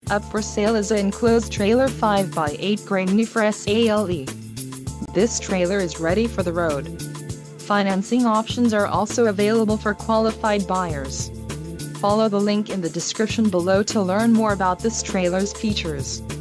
Up for sale is an enclosed trailer 5x8 Grand new for SALE. This trailer is ready for the road. Financing options are also available for qualified buyers. Follow the link in the description below to learn more about this trailer's features.